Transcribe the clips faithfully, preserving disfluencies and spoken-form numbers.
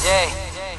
Yeah.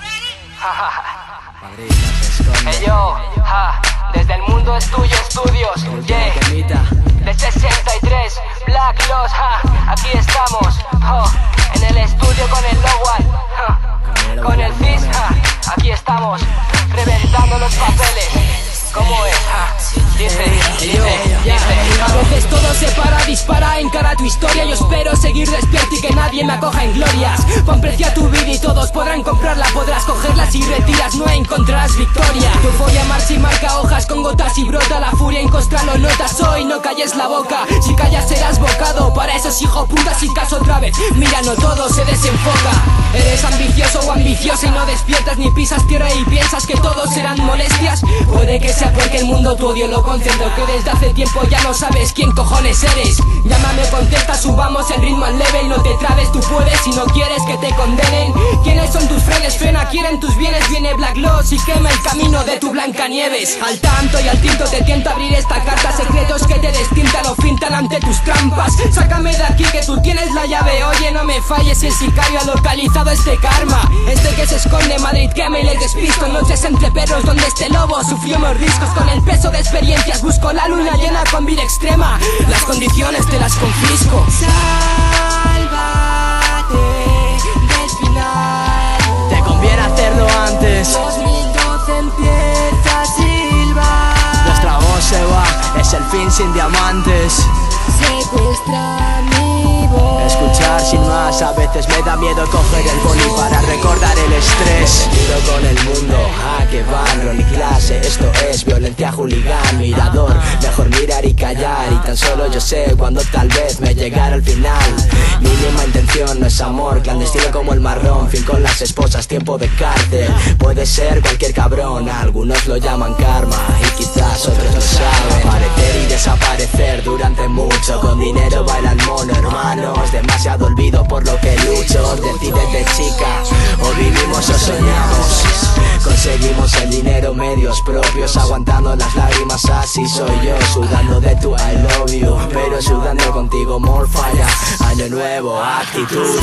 Hey yo, ja. Desde el mundo es tuyo estudios. Yeah. De sesenta y tres, Black Loss, ja. Aquí estamos, oh. En el estudio con el Lowell, ja. Con el Fizz, ja. Aquí estamos, reventando los papeles. ¿Cómo es? Ja. Dice, dice, dice. A veces todo se para, dispara, encara tu historia. Yo espero seguir despierto y que nadie me acoja en glorias. Pon precio a tu vida y todos podrán comprarla. Podrás cogerla si retiras, no encontrarás victoria. Tu euforia marcha y marca hojas con gotas y brota la furia. Incostra lo notas hoy, no calles la boca. Si callas serás bocado para esos hijoputas. Sin caso otra vez, mira, no todo se desenfoca. Eres ambicioso o ambiciosa y no despiertas ni pisas tierra y piensas que todos serán molestias. Puede que sea porque el mundo tu odio lo concentró, que desde hace tiempo ya no sabes quién cojones eres. Llámame o contesta, subamos el ritmo al level. No te trabes, tú puedes si no quieres que te condenen. ¿Quiénes son tus frenes? Frena, quieren tus bienes. Viene Black Loss y quema el camino de tu Blancanieves. Al tanto y al tinto te tiento abrir esta carta. Secretos que te destintan o fintan ante tus trampas. Sácame de aquí que tú tienes la llave. Oye, no me falles, el sicario ha localizado este karma. Este que se esconde, Madrid quema y les despisto. Noches entre perros donde este lobo sufrió mordiscos. Con el peso de experiencias busco la luna llena con vida extrema. Las condiciones te las confisco. Sálvate del final. Te conviene hacerlo antes. dos mil doce empieza a silbar. Nuestra voz se va, es el fin sin diamantes. Secuestra mi voz. Escuchar sin más, a veces me da miedo coger el boli para recordar el estrés. Tiro con el mundo, a que barro ni clase. Esto es violencia hooligan, mirador. Mejor mirar y callar, y tan solo yo sé cuando tal vez me llegara al final. Mínima intención, no es amor, clandestino como el marrón. Fin con las esposas, tiempo de cárcel. Puede ser cualquier cabrón, algunos lo llaman karma y quizás otros lo saben. Aparecer y desaparecer durante mucho, con dinero bailan mono, hermanos. Demasiado olvido por lo que lucho. Decídete, chica, o vivimos o soñamos. Conseguimos el dinero, medios propios, aguantando las lágrimas, así soy yo. Sudando de tu I love you, pero sudando contigo more falla. Año nuevo, actitud.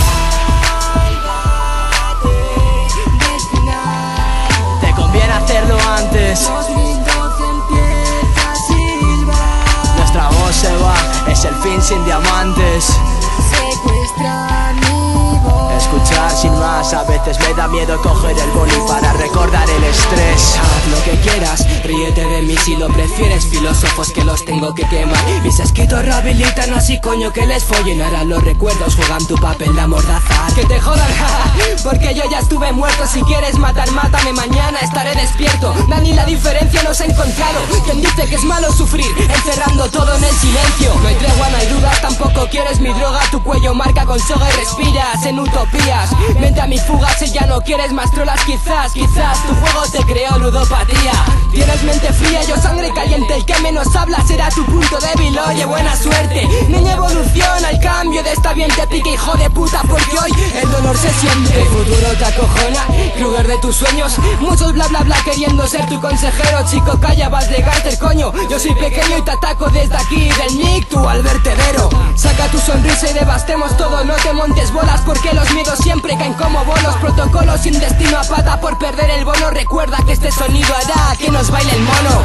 Te conviene hacerlo antes. dos mil doce empieza a silbar. Nuestra voz se va, es el fin sin diamantes. Secuestra mi voz. Escuchar sin más, a veces me da miedo coger el boli para recordar el estrés. Haz lo que quieras, ríete de mí si lo prefieres. Filósofos que los tengo que quemar. Mis escritos rehabilitan, así coño que les follen. Ahora los recuerdos juegan tu papel de amordazar. Que te jodan, porque yo ya estuve muerto. Si quieres matar, mátame, mañana estaré despierto. Dani, la diferencia nos ha encontrado. Quien dice que es malo sufrir, encerrando todo en el silencio. No hay tregua, no hay dudas, tampoco quieres mi droga. Tu cuello marca con soga y respiras en utopías. Vente a mi fuga si ya no quieres más trolas. Quizás, quizás tu juego te creó ludopatía. Tienes mente fría, yo sangre caliente. El que menos habla será tu punto débil. Oye, buena suerte, niña evolución. Al cambio de esta bien te pique, hijo de puta, porque hoy el dolor se siente. El futuro te acojona, Kruger de tus sueños. Muchos bla bla bla queriendo ser tu consejero. Chico, calla, vas de gárter, coño. Yo soy pequeño y te ataco desde aquí, del Nick, tú al vertedero. Saca tu sonrisa y devastemos todo. No te montes bolas porque los miedos siempre caen como bolos. Protocolos sin destino a pata por perder el bono. Recuerda que este sonido hará que nos baile el mono.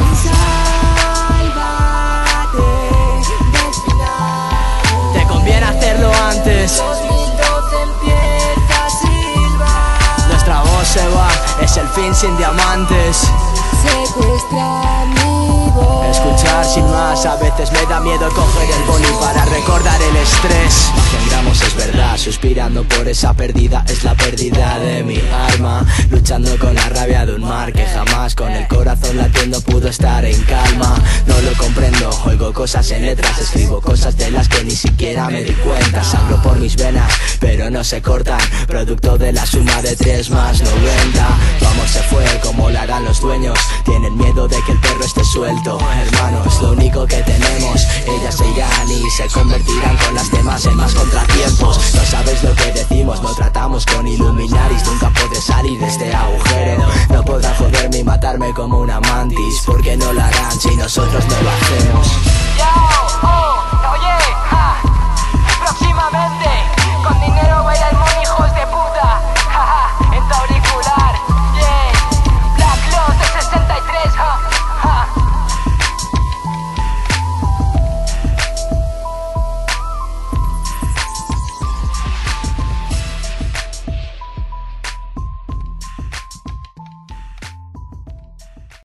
Sálvate del final. Te conviene hacerlo antes. dos mil doce empieza a silbar. Nuestra voz se va, es el fin sin diamantes. Secuestra mi voz. Escuchar sin más, a veces me da miedo coger el boli para recordar el estrés. Engramos es verdad, suspirando por esa pérdida. Es la pérdida de mi alma, luchando con la rabia de un mar que jamás, con el corazón latiendo, pudo estar en calma. No lo comprendo, oigo cosas en letras, escribo cosas de las que ni siquiera me di cuenta. Sangro por mis venas, pero no se cortan, producto de la suma de tres más noventa. Tu amor se fue como lo harán los dueños, tienen miedo de que el perro esté suelto. Hermanos, lo único que tenemos, ellas se irán y se convertirán